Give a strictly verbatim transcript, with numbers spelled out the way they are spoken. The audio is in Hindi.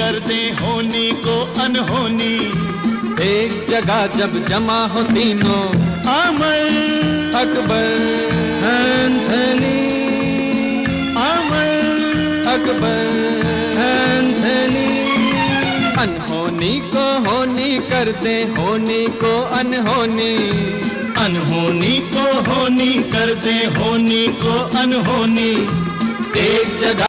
कर दे होनी को अनहोनी। एक जगह जब जमा हो तीनों, अमर, अकबर, एंथनी, अमर, अकबर, एंथनी। अनहोनी को होनी कर दे होनी को अनहोनी। अनहोनी को होनी कर दे होनी को अनहोनी। एक जगह